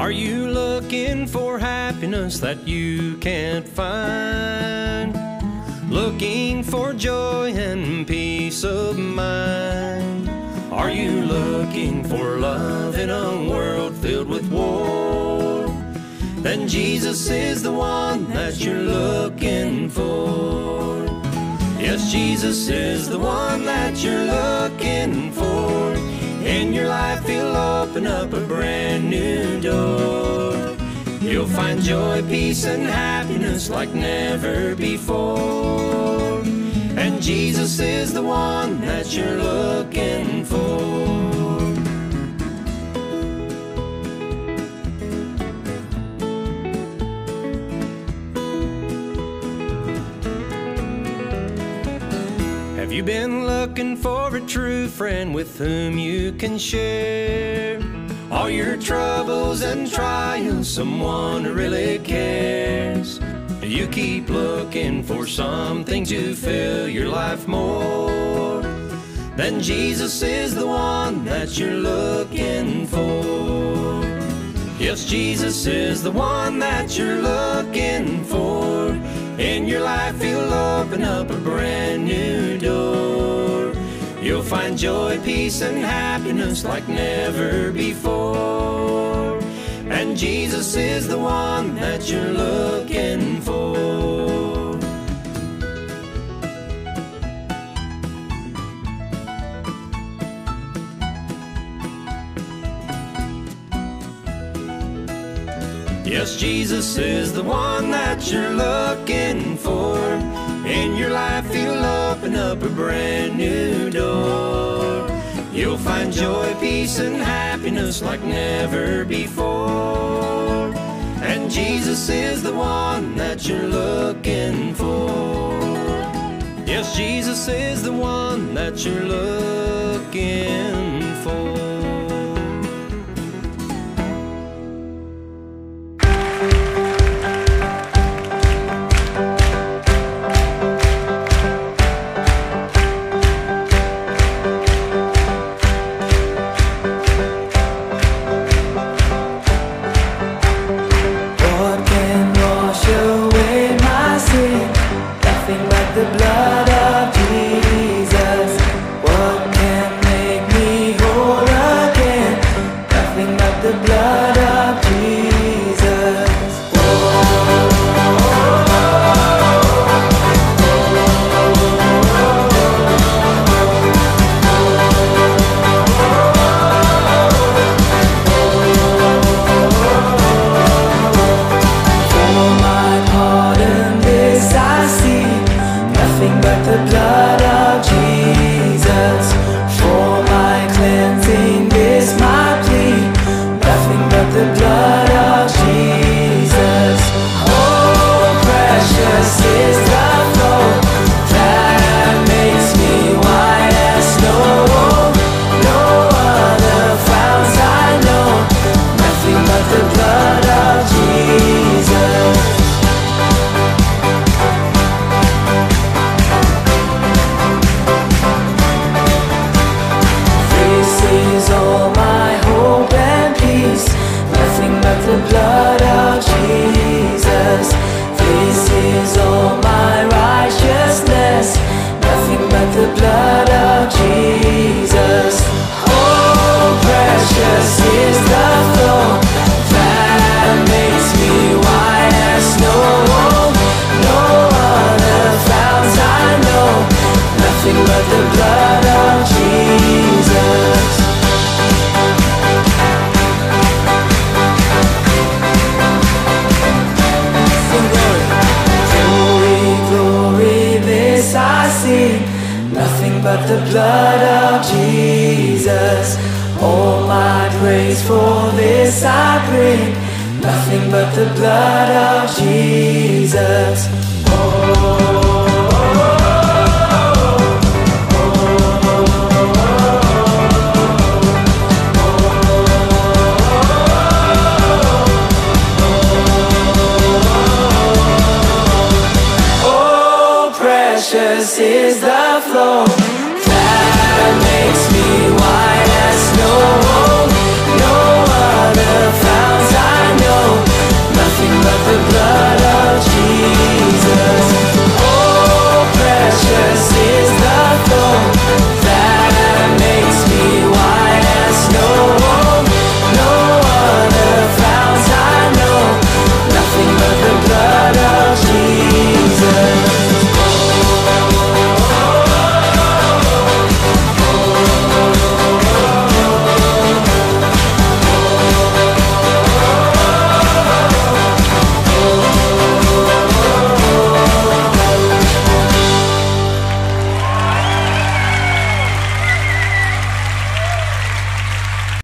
Are you looking for happiness that you can't find? Looking for joy and peace of mind? Are you looking for love in a world filled with war? Then Jesus is the one that you're looking for. Yes, Jesus is the one that you're looking for. In your life He'll open up a brand new door. You'll find joy, peace, and happiness like never before. And Jesus is the one that you're looking for. Have you been looking for a true friend with whom you can share all your troubles and trials, someone who really cares? You keep looking for something to fill your life more. Then Jesus is the one that you're looking for. Yes, Jesus is the one that you're looking for. In your life He'll open up a brand new door. You'll find joy, peace, and happiness like never before. And Jesus is the one that you're looking for. Yes, Jesus is the one that you're looking for. In your life He'll open up a brand new door. You'll find joy, peace, and happiness like never before. And Jesus is the one that you're looking for. Yes, Jesus is the one that you're looking for. but the blood of Jesus. All my praise for this I bring, nothing but the blood of Jesus. Precious is the